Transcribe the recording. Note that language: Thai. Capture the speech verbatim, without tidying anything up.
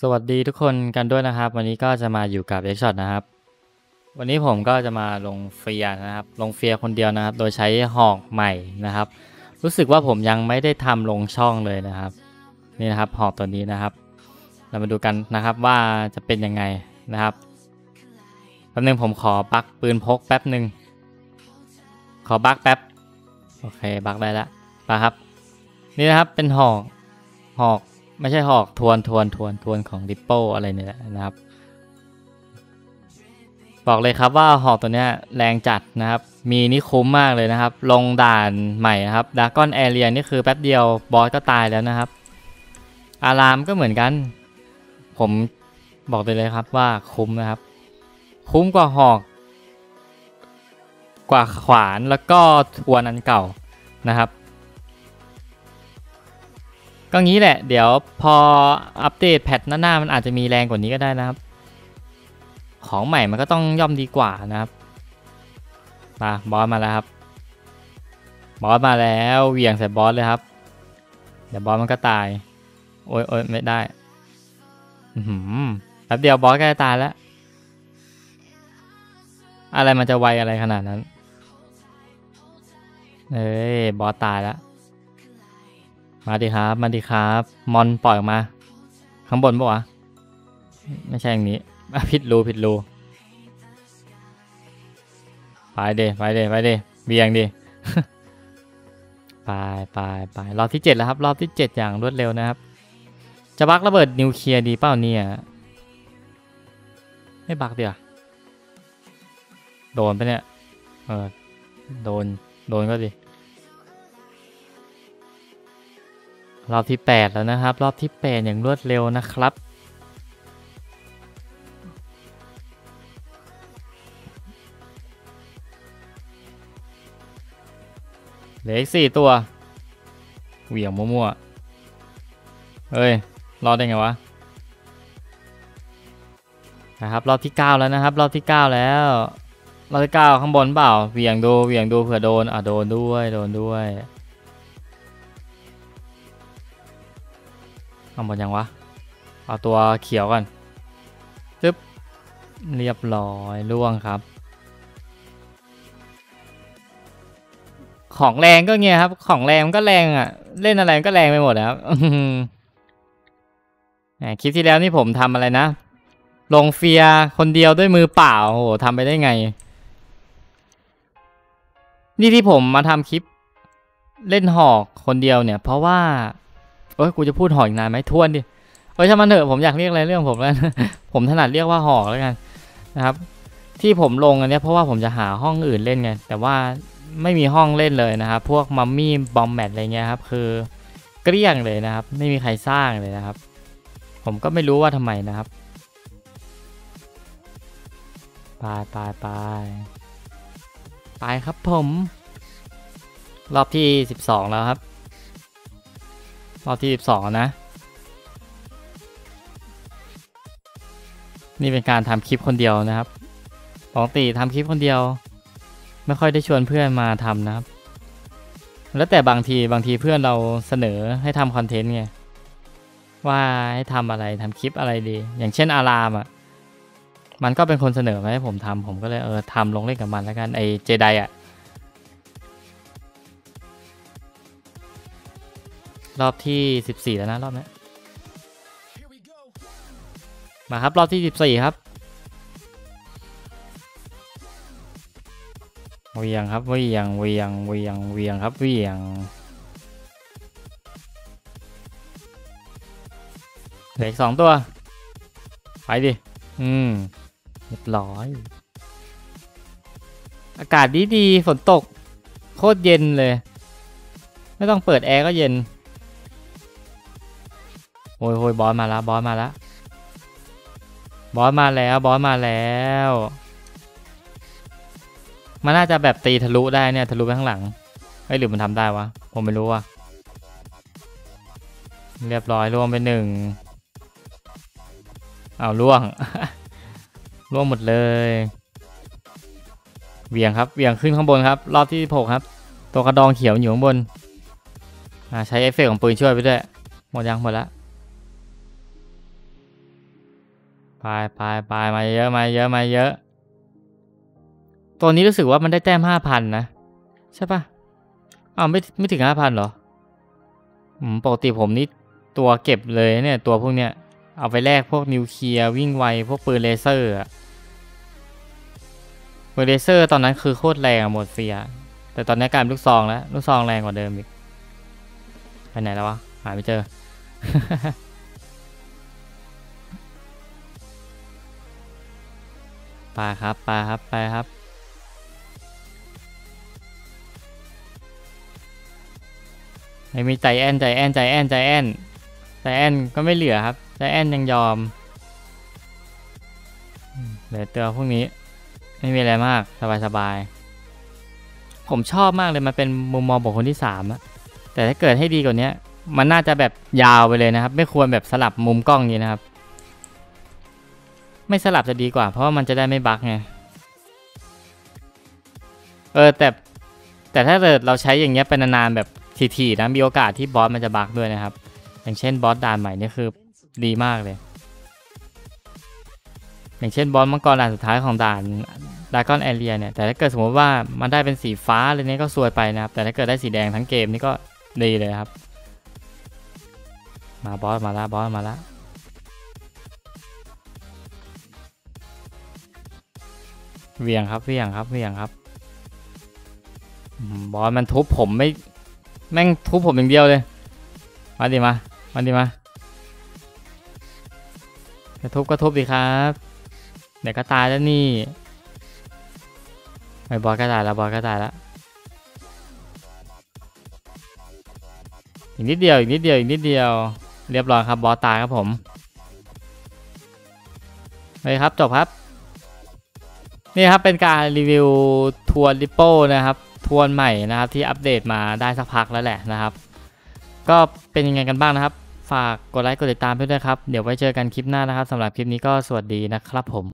สวัสดีทุกคนกันด้วยนะครับวันนี้ก็จะมาอยู่กับ X Shot นะครับวันนี้ผมก็จะมาลงเฟียนะครับลงเฟียคนเดียวนะครับโดยใช้หอกใหม่นะครับรู้สึกว่าผมยังไม่ได้ทำลงช่องเลยนะครับนี่นะครับหอกตัวนี้นะครับเรามาดูกันนะครับว่าจะเป็นยังไงนะครับแป๊บนึงผมขอบักปืนพกแป๊บนึงขอบักแป๊บโอเคบักได้แล้วมาครับนี่นะครับเป็นหอกหอกไม่ใช่หอกทวนทวนทวนทวนของริปโป้อะไรเนี่ยนะครับบอกเลยครับว่าหอกตัวนี้แรงจัดนะครับมีนี่คุ้มมากเลยนะครับลงด่านใหม่นะครับดากอนแอเรียนี่คือแป๊บเดียวบอสก็ตายแล้วนะครับอารามก็เหมือนกันผมบอกเลยครับว่าคุ้มนะครับคุ้มกว่าหอกกว่าขวานแล้วก็ทวนอันเก่านะครับก็งี้แหละเดี๋ยวพออัปเดตแพทหน้าๆมันอาจจะมีแรงกว่านี้ก็ได้นะครับของใหม่มันก็ต้องย่อมดีกว่านะครับมาบอสมาแล้วครับบอสมาแล้วเหวี่ยงใส่บอสเลยครับเดี๋ยวบอสมันก็ตายโอ้ยโอ้ยไม่ได้อือหือแป๊บเดียวบอสก็จะตายแล้วอะไรมันจะไวอะไรขนาดนั้นเอ้ยบอสตายแล้วมาดิครับมาดิครับมอนปล่อยออกมาข้างบนปะวะไม่ใช่อย่างนี้ผิดรูผิดรูไปเดไปเดไปเดเบียงดิ ไปไปไปรอบที่เจ็ดแล้วครับรอบที่เจ็ดอย่างรวดเร็วนะครับจะบักระเบิดนิวเคลียร์ดีเปล่าเนี่ยไม่บักเดี๋ยวโดนไปเนี่ยเออโดนโดนก็ดิรอบที่แปดแล้วนะครับรอบที่แปดอย่างรวดเร็วนะครับเหลืออีกสี่ตัวเหวี่ยงมั่วๆเฮ้ยรอดได้ไงวะนะครับรอบที่เก้าแล้วนะครับรอบที่เก้าแล้วรอบที่เก้าข้างบนเปล่าเหวี่ยงดูเหวี่ยงดูเผื่อโดนอ่ะโดนด้วยโดนด้วยเอาหมดยังวะเอาตัวเขียวก่อนจึ๊บเรียบร้อยล่วงครับของแรงก็เงี้ยครับของแรงก็แรงอ่ะเล่นอะไรก็แรงไปหมดครับคลิปที่แล้วนี่ผมทำอะไรนะลงเฟียคนเดียวด้วยมือเปล่าโอ้โหทำไปได้ไงนี่ที่ผมมาทำคลิปเล่นหอกคนเดียวเนี่ยเพราะว่าเอ้ยกูจะพูดหอกอีกนานไหมทวนดิเอ้ยช่างมันเถอะผมอยากเรียกอะไรเรื่องผมแล้ว ผมถนัดเรียกว่าหอกแล้วกันนะครับที่ผมลงอันนี้เพราะว่าผมจะหาห้องอื่นเล่นไงแต่ว่าไม่มีห้องเล่นเลยนะครับพวกมัมมี่บอมแมทอะไรเงี้ยครับคือเกลี้ยงเลยนะครับไม่มีใครสร้างเลยนะครับผมก็ไม่รู้ว่าทำไมนะครับไปไปไปไปครับผมรอบที่สิบสองแล้วครับรอบที่สิบสองนะนี่เป็นการทำคลิปคนเดียวนะครับปกติทำคลิปคนเดียวไม่ค่อยได้ชวนเพื่อนมาทำนะครับแล้วแต่บางทีบางทีเพื่อนเราเสนอให้ทำคอนเทนต์ไงว่าให้ทำอะไรทำคลิปอะไรดีอย่างเช่นอารามอ่ะมันก็เป็นคนเสนอมาให้ผมทำผมก็เลยเออทำลงเล่นกับมันแล้วกันไอเจไดอ่ะรอบที่สิบสี่แล้วนะรอบนี้มาครับรอบที่สิบสี่ครับเวียงครับเวียงเวียงเวียงเวียงครับเวียงเหลืออีกสองตัวไปดิอืมเรียบร้อยอากาศดีดีฝนตกโคตรเย็นเลยไม่ต้องเปิดแอร์ก็เย็นโอ้ยโอ้ยบอสมาแล้วบอสมาแล้วบอสมาแล้วบอสมาแล้วมันน่าจะแบบตีทะลุได้เนี่ยทะลุไปข้างหลังไอ้หรือมันทำได้วะผมไม่รู้ว่ะเรียบร้อยล่วงไปหนึ่งเอาล่วง ล่วงหมดเลยเวียงครับเวียงขึ้นข้างบนครับรอบที่หกครับตัวกระดองเขียวอยู่ข้างบนใช้เอฟเฟกต์ของปืนช่วยไปด้วยหมดยังหมดแล้วไปไปไปมาเยอะมาเยอะมาเยอะตัวนี้รู้สึกว่ามันได้แต้มห้าพันนะใช่ปะอ้าวไม่ไม่ถึงห้าพันเหรออืมปกติผมนี่ตัวเก็บเลยเนี่ยตัวพวกเนี้ยเอาไปแลกพวกนิวเคลียร์วิ่งไวพวกปืนเลเซอร์อะปืนเลเซอร์ตอนนั้นคือโคตรแรงหมดเฟียแต่ตอนนี้กลายเป็นลูกซองแล้วลูกซองแรงกว่าเดิมอีกไปไหนแล้ววะหาไม่เจอ ไปครับไปครับไปครับไม่มีใจแอนใจแอนใจแอนใจแอนใจแอนก็ไม่เหลือครับใจแอนยังยอมเหลือตัวพวกนี้ไม่มีอะไรมากสบายสบายผมชอบมากเลยมันเป็นมุมมองของคนที่สามอะแต่ถ้าเกิดให้ดีกว่านี้มันน่าจะแบบยาวไปเลยนะครับไม่ควรแบบสลับมุมกล้องนี้นะครับไม่สลับจะดีกว่าเพราะว่ามันจะได้ไม่บั๊กไงเออแต่แต่ถ้าเกิดเราใช้อย่างเงี้ยเป็นนานๆแบบถี่ๆนะมีโอกาสที่บอสมันจะบั๊กด้วยนะครับอย่างเช่นบอสด่านใหม่นี่คือดีมากเลยอย่างเช่นบอสมังกรด่านสุดท้ายของด่านดากอนแอเรียเนี่ยแต่ถ้าเกิดสมมติว่ามันได้เป็นสีฟ้าเลยนี่ก็ซวยไปนะครับแต่ถ้าเกิดได้สีแดงทั้งเกมนี่ก็ดีเลยครับมาบอสมาแล้วบอสมาแล้วเวียงครับเวียงครับเวียงครับบอสมันทุบผมไม่แม่งทุบผมอย่างเดียวเลยมาดิมามาดิมาจะทุบก็ทุบดิครับเดี๋ยวก็ตายแล้วนี่ไม่บอสก็ตายแล้วบอสก็ตายแล้วอีกนิดเดียวอีกนิดเดียวอีกนิดเดียวเรียบร้อยครับบอสตายครับผมเลยครับจบครับนี่ครับเป็นการรีวิวทวนริปโป้นะครับทวนใหม่นะครับที่อัปเดตมาได้สักพักแล้วแหละนะครับก็เป็นยังไงกันบ้างนะครับฝากกดไลค์กดติดตามด้วยนะครับเดี๋ยวไว้เจอกันคลิปหน้านะครับสำหรับคลิปนี้ก็สวัสดีนะครับผม